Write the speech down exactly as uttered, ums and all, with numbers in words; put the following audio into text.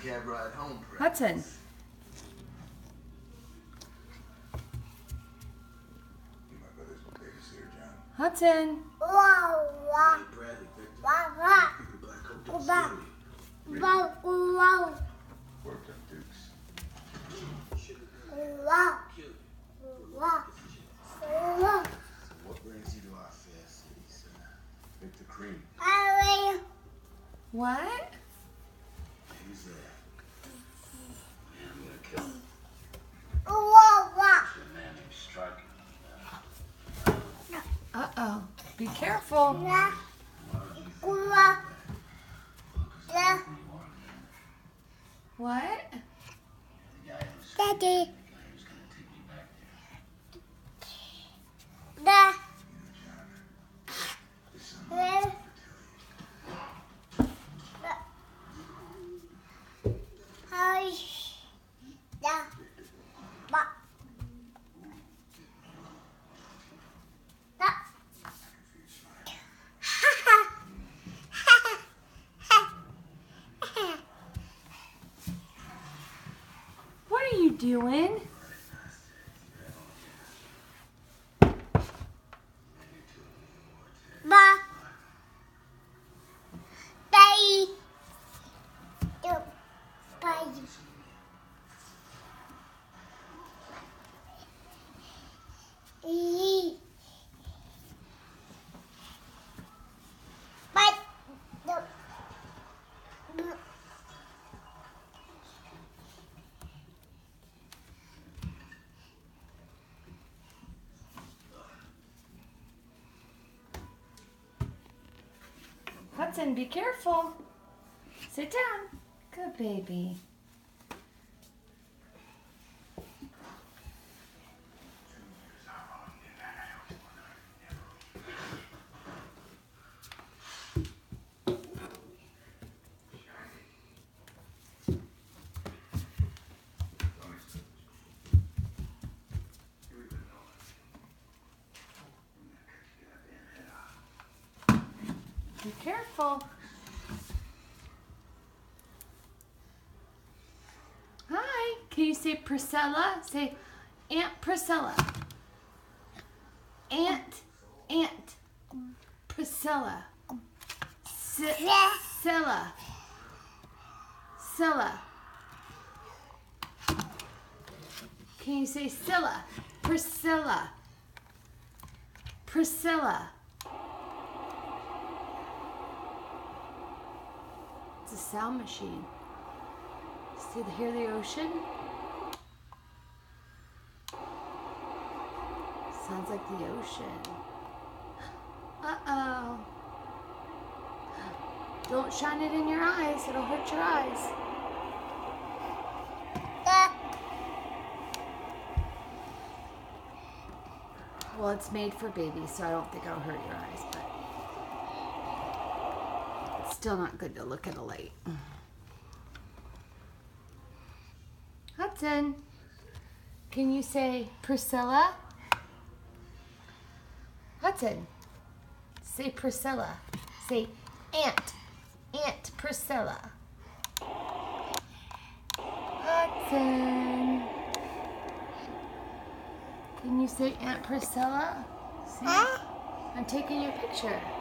cab ride home. Hudson. You're my brother's babysitter, John. Hudson. Wow, wow. Hey, Bradley, Victor. Wow, wow. Pick the black coat Wow. down the Wow, wow. Worked up Dukes. Wow. Wow. Wow. So what brings you to our fair city, son? Victor Cream. Hurry. What? Who's there? Man, I'm gonna kill him. Wow, wow. A man named Striker. Uh-oh. Be careful. La, Why would you think la, la. What? the guy who's Daddy. the guy who's gonna take me back there? La, You know, John, there's something la, else I la. Hurry. La, ba. La. Ha ha. Ha ha. Ha. What are you doing? Ba. Bay. Được. Bay. Ý. Bay. Được. Được. Hudson, be careful. Sit down. Good baby. Be careful. Hi. Can you say Priscilla? Say Aunt Priscilla. Aunt. Aunt. Priscilla. Si- Scylla. Scylla. Can you say Scylla? Priscilla. Priscilla. It's a sound machine. See, the, hear the ocean? Sounds like the ocean. Uh-oh. Don't shine it in your eyes. It'll hurt your eyes. La. Well, it's made for babies, so I don't think it'll hurt your eyes, but it's still not good to look at a light. Hudson, can you say Priscilla? Hudson, say Priscilla. Say Aunt, Aunt Priscilla. Hudson, can you say Aunt Priscilla? See? Huh? I'm taking your picture.